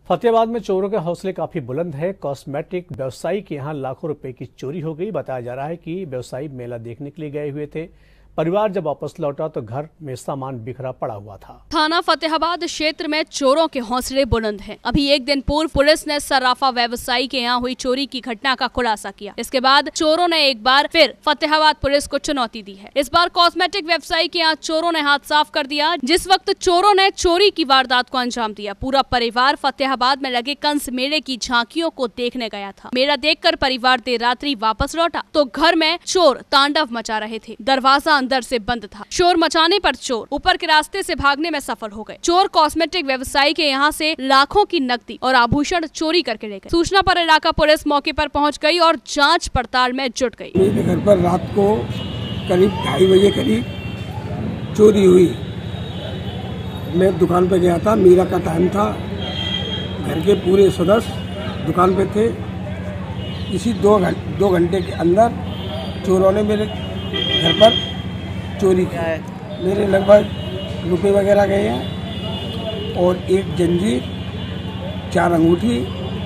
फतेहाबाद में चोरों के हौसले काफी बुलंद है। कॉस्मेटिक व्यवसायी के यहाँ लाखों रुपए की चोरी हो गई। बताया जा रहा है कि व्यवसायी मेला देखने के लिए गए हुए थे। परिवार जब वापस लौटा तो घर में सामान बिखरा पड़ा हुआ था। थाना फतेहाबाद क्षेत्र में चोरों के हौसले बुलंद हैं। अभी एक दिन पूर्व पुलिस ने सर्राफा व्यवसायी के यहाँ हुई चोरी की घटना का खुलासा किया। इसके बाद चोरों ने एक बार फिर फतेहाबाद पुलिस को चुनौती दी है। इस बार कॉस्मेटिक व्यवसायी के यहाँ चोरों ने हाथ साफ कर दिया। जिस वक्त चोरों ने चोरी की वारदात को अंजाम दिया, पूरा परिवार फतेहाबाद में लगे कंस मेले की झांकियों को देखने गया था। मेला देखकर परिवार देर रात्रि वापस लौटा तो घर में चोर तांडव मचा रहे थे। दरवाजा अंदर से बंद था। शोर मचाने पर चोर ऊपर के रास्ते से भागने में सफल हो गए। चोर कॉस्मेटिक व्यवसायी के यहाँ से लाखों की नकदी और आभूषण चोरी करके ले गए। सूचना पर इलाका पुलिस मौके पर पहुंच गई और जांच पड़ताल में जुट गई। मेरे घर पर रात को करीब 2:30 बजे करीब चोरी हुई। मैं दुकान पे गया था, मीरा का टाइम था। घर के पूरे सदस्य दुकान पे थे। इसी 2 घंटे के अंदर चोरों ने मेरे घर पर चोरी की। मेरे लगभग रुपए वगैरह गए हैं और एक जंजीर, 4 अंगूठी,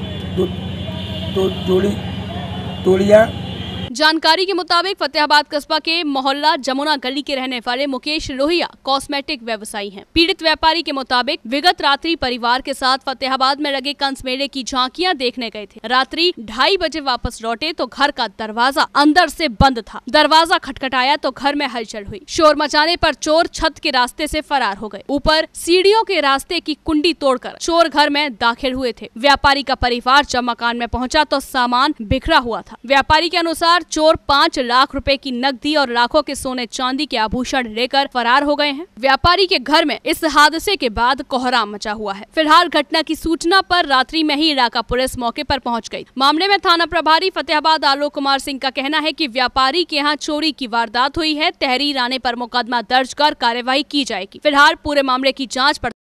2 जोड़ी तोड़ियां। जानकारी के मुताबिक फतेहाबाद कस्बा के मोहल्ला जमुना गली के रहने वाले मुकेश लोहिया कॉस्मेटिक व्यवसायी हैं। पीड़ित व्यापारी के मुताबिक विगत रात्रि परिवार के साथ फतेहाबाद में लगे कंस मेले की झांकियां देखने गए थे। रात्रि 2:30 बजे वापस लौटे तो घर का दरवाजा अंदर से बंद था। दरवाजा खटखटाया तो घर में हलचल हुई। शोर मचाने पर चोर छत के रास्ते से फरार हो गए। ऊपर सीढ़ियों के रास्ते की कुंडी तोड़कर चोर घर में दाखिल हुए थे। व्यापारी का परिवार जब मकान में पहुंचा तो सामान बिखरा हुआ था। व्यापारी के अनुसार चोर 5 लाख रुपए की नकदी और लाखों के सोने चांदी के आभूषण लेकर फरार हो गए हैं। व्यापारी के घर में इस हादसे के बाद कोहराम मचा हुआ है। फिलहाल घटना की सूचना पर रात्रि में ही इलाका पुलिस मौके पर पहुंच गई। मामले में थाना प्रभारी फतेहाबाद आलोक कुमार सिंह का कहना है कि व्यापारी के यहाँ चोरी की वारदात हुई है। तहरीर आने पर मुकदमा दर्ज कर कार्यवाही की जाएगी। फिलहाल पूरे मामले की जाँच